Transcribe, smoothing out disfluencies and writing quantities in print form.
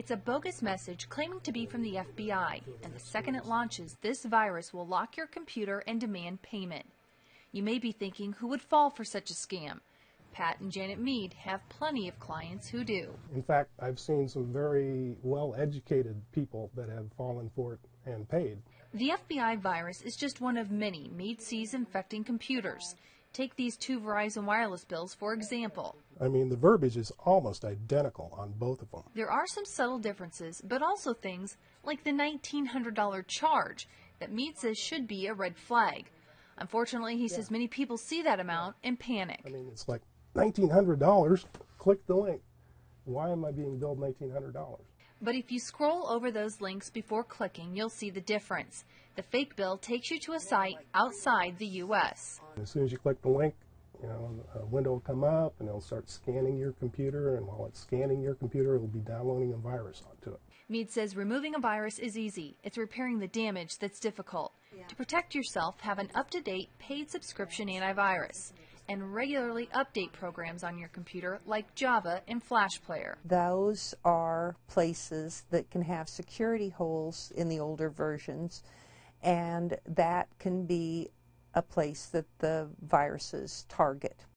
It's a bogus message claiming to be from the FBI, and the second it launches, this virus will lock your computer and demand payment. You may be thinking, who would fall for such a scam? Pat and Janet Mead have plenty of clients who do. In fact, I've seen some very well-educated people that have fallen for it and paid. The FBI virus is just one of many Mead sees infecting computers. Take these two Verizon wireless bills, for example. I mean, the verbiage is almost identical on both of them. There are some subtle differences, but also things like the $1,900 charge that Mead says should be a red flag. Unfortunately, he says many people see that amount and panic. I mean, it's like $1,900, click the link. Why am I being billed $1,900? But if you scroll over those links before clicking, you'll see the difference. The fake bill takes you to a site outside the U.S. As soon as you click the link, a window will come up and it'll start scanning your computer, and while it's scanning your computer, it'll be downloading a virus onto it. Mead says removing a virus is easy. It's repairing the damage that's difficult. To protect yourself, have an up-to-date paid subscription antivirus and regularly update programs on your computer like Java and Flash Player. Those are places that can have security holes in the older versions, and that can be a place that the viruses target.